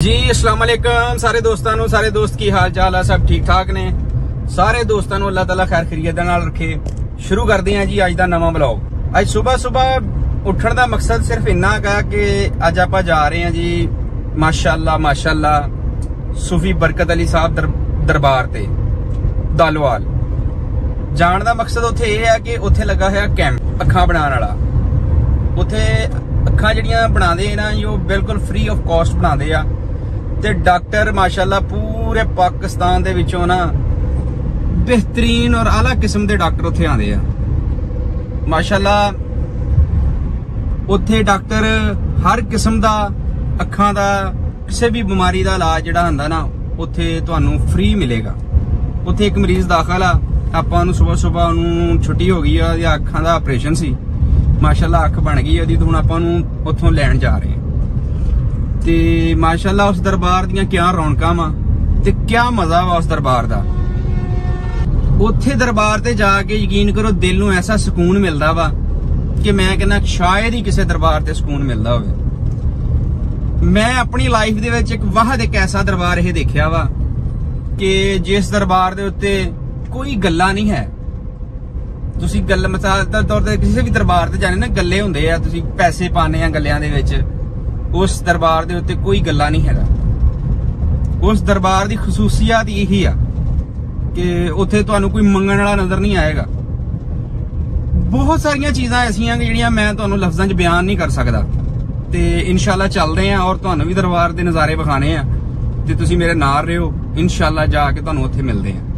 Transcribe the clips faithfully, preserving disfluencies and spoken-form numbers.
जी अस्सलाम वालेकुम सारे दोस्तों सारे दोस्त की हाल चाल है, सब ठीक ठाक ने। सारे दोस्तों अल्लाह ताला खैर खैरियत नाल रखे। शुरू करते हैं जी अज का नवा ब्लॉग। अज सुबह सुबह उठने का मकसद सिर्फ इन्ना का कि अज आप जा रहे हैं जी माशाअल्लाह माशाअल्लाह सूफी बरकत अली साहब दर, दरबार ते दालोवाल जाने का मकसद उत्थे यह है कि उत्थे लगा है कैंप अखा बनाने वाला। उत्थे अखा जड़ियां बनाते ना जो बिल्कुल फ्री ऑफ कॉस्ट बनाते आ ते डॉक्टर माशाअल्लाह पूरे पाकिस्तान दे विचों ना बेहतरीन और आला किस्म के डॉक्टर उत्थे आते आ माशाअल्लाह। उत्थे डॉक्टर हर किस्म का अखा का किसी भी बीमारी का इलाज जिहड़ा हुंदा ना उत्थे तुहानूं फ्री मिलेगा। उत्थे एक मरीज दाखिल आ, आपां नूं सुबह सुबह उन्होंने छुट्टी हो गई है, अखां का ऑपरेशन सी माशाअल्लाह अख बन गई है, हुण आपां नूं उत्थों लैण जा रहे हैं। ते माशाअल्लाह उस दरबार दियां क्या रौनकां वा ते क्या मजा वा उस दरबार दा। उत्थे दरबार ते जाके यकीन करो दिल नूं ऐसा सुकून मिलदा वा कि मैं कहना शायद ही किसी दरबार ते सुकून मिलदा होवे। मैं अपनी लाइफ दे विच एक वाहद एक ऐसा दरबार यह देखिया वा कि जिस दरबार दे उत्ते कोई गल्ला नहीं है। तुसी गल मिसाल दे तौर ते किसी भी दरबार ते जाने ना गल्ले हुंदे आ, तुसी पैसे पाने आ गल्लियां दे विच। उस दरबार दे उत्ते कोई गल्ला नहीं हैगा। उस दरबार दी खसूसियत यही आ कि उत्थे तुहानूं कोई मंगण वाला नजर नहीं आएगा। बहुत सारियां चीज़ां ऐसियां जिहड़ियां मैं तुहानूं लफ्ज़ां च बयान नहीं कर सकदा। ते इंशाअल्लाह चलदे हैं और तुहानूं भी दरबार दे नज़ारे विखाने आ ते तुसी मेरे नाल रहियो। इंशाअल्लाह जाके तुहानूं उत्थे मिलदे हैं।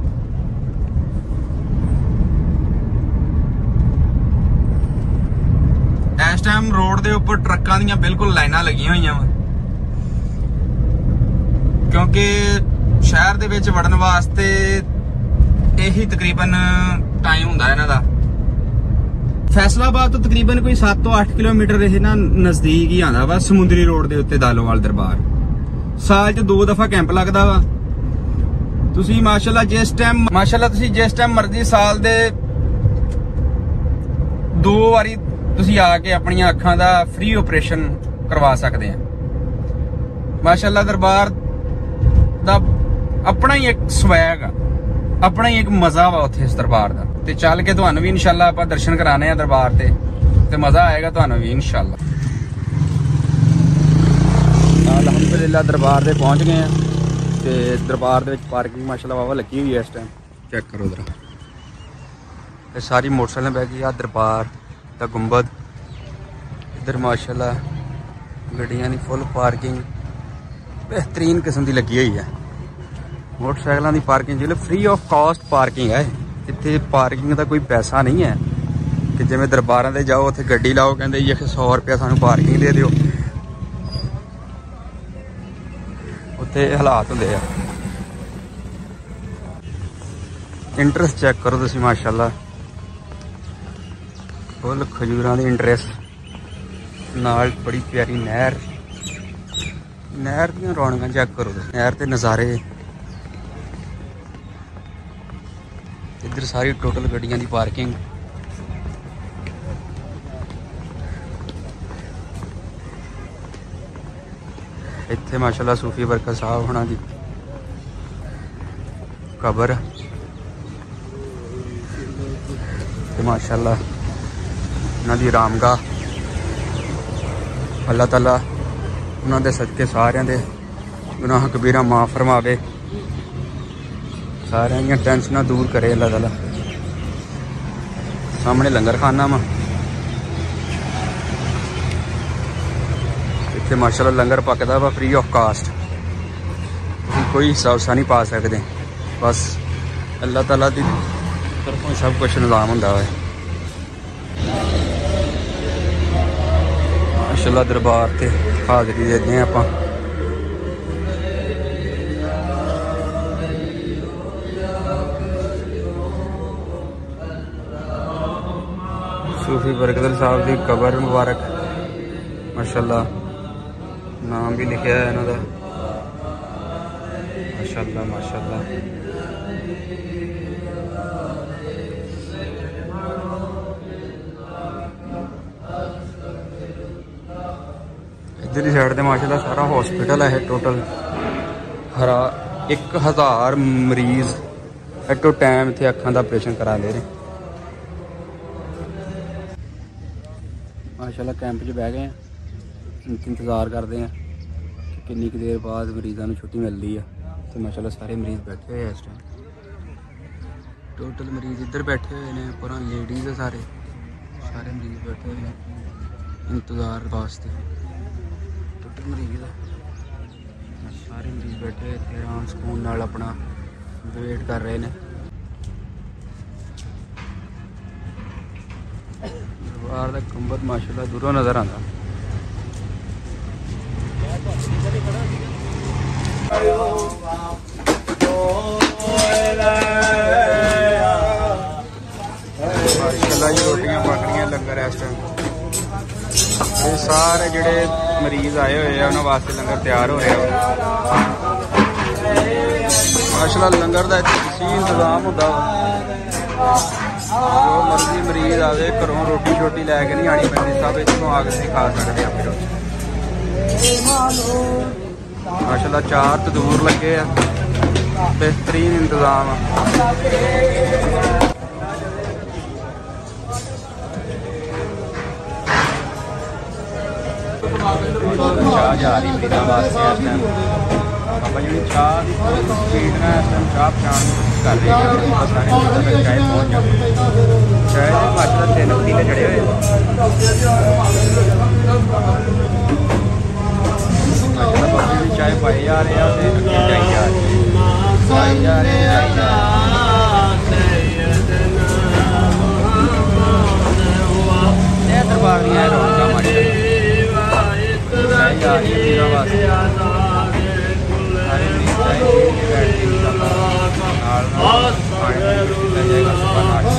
इस टाइम रोड के उपर ट्रकों दी बिल्कुल लाइनां लगियां हुई वा क्योंकि शहर दे विच वड़न वास्ते यही तकरीबन टाइम हुंदा इन्हां दा। फैसलाबाद तो तकरीबन कोई सत्त तो अठ किलोमीटर यह ना नजदीक ही आंदा वा समुंदरी रोड के उत्ते दालोवाल दरबार। साल च दो दफा कैंप लगदा वा। तुसी माशाअल्लाह जिस टाइम माशाअल्लाह तुसी जिस टाइम मर्जी साल दे दो वारी तुसी आके अपनी अखां दा फ्री ऑपरेशन करवा सकते हैं। माशाअल्लाह दरबार दा अपना ही एक स्वैग आ, अपना ही एक मजा वा उत्थे इस दरबार दा। ते चल के तुहानूं भी इंशाअल्लाह आपां दर्शन कराने आ दरबार ते ते मजा आएगा तुहानूं भी इंशाअल्लाह। अल्हम्दुलिल्लाह दरबार ते पहुंच गए हैं ते दरबार दे विच पार्किंग माशाअल्लाह वावा लगी हुई है। इस टाइम चेक करो जरा, ये सारी मोटरसाइकिल बह गई आ दरबार दा गुंबद। इधर माशाअल्लाह गड्डियां दी फुल पार्किंग बेहतरीन किस्म की लगी हुई है। मोटरसाइकिलों की पार्किंग जिले फ्री ऑफ कॉस्ट पार्किंग है। इत्थे पार्किंग का कोई पैसा नहीं है कि जिवें दरबारां ते जाओ उत्थे गड्डी लाओ कहंदे जी सौ रुपया सानूं पार्किंग दे दिओ। उत्थे हालात हुंदे आ। इंटरेस्ट चेक करो तुसीं माशाअल्लाह फुल खजूरां दी इंटरेस्ट नाल बड़ी प्यारी नहर। नहर दियां रौनकां चेक करो, नहर ते नज़ारे। इधर सारी टोटल गड्डियां दी पार्किंग। इत्थे माशाअल्लाह सूफी बरकत साहब होना दी कबर ते माशाअल्लाह उन्हां दी रामगाह। अल्लाह ताला उन्हां दे सदके सारियां दे गुनाह कबीरा माफ़ फरमावे, सारियां दियां टेंशनां दूर करे अल्लाह ताला। सामने लंगर खाना वा, इत्थे माशाअल्लाह लंगर पकदा वा फ्री ऑफ कास्ट। कोई हिस्सा उस्सा नहीं पा सकते, बस अल्लाह ताला दी तरफों सब कुछ निज़ाम हुंदा है। माशाअल्लाह दरबार ते हाज़री देते हैं आपां। सूफी बरकत साहब की कबर मुबारक माशाअल्लाह, नाम भी लिखा है इन्हों का माशाअल्लाह माशाअल्लाह। इधरली साइड से माशाल्लाह सारा हॉस्पिटल है टोटल हरा एक हज़ार मरीज एटो टाइम इतने अखां का ऑपरेशन करा ले रहे। माशाल्लाह कैंप च बह गए हैं, इंतज़ार करते हैं कि कितनी देर बाद मरीज़ों को छुट्टी मिलती है। तो माशाल्लाह सारे मरीज़ बैठे हुए हैं इस टाइम, टोटल मरीज़ इधर बैठे हुए हैं, पूरा लेडीज़ है सारे सारे मरीज़ बैठे हुए हैं इंतज़ार वास्ते। टोटल मरीज़ है सारे मरीज़ बैठे हुए आराम सुकून नाल अपना वेट कर रहे हैं। दरबार का गुंबद माशाल्लाह दूरों नज़र आता। माशाल्लाह जी रोटियां पक रही लंगर इस टाइम। ये सारे जोड़े मरीज आए हुए हैं उन्होंने वास्ते लंगर तैयार हो रहा है। माशाल्लाह लंगर का इतनी इंतजाम होता जो मर्जी मरीज आवे घरों रोटी शोटी लैके नहीं आनी पैंती, सब इतों आके खा सकते हैं। माशाल्लाह चार तंदूर लगे हैं, बेहतरीन इंतजाम है। चाह जा रही मरीजों वास्ते इस टाइम। बाबा जी चाह की स्पीड ना इस टाइम चाह पहुँचाने की कोशिश कर रही है, सारे मरीजों तक चाय पहुँच जाए। चाय माशाल्लाह तीन पतीले चढ़े हुए चाय पाई जा रहे हैं, जाई जा रही पाई जा रहे हैं जाई जा रहे दरबार दी रौनक माशाल्लाह चाय जा रही है पीने वास्ते। सारे मरीज चाय पीने बैठ के जाएगा सुबह नाश्ता।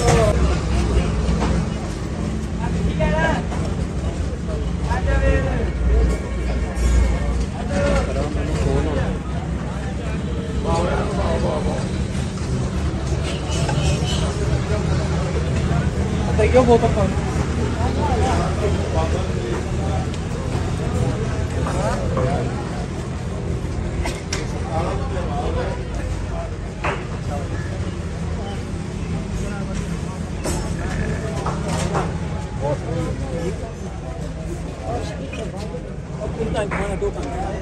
क्यों बहुत Thank you.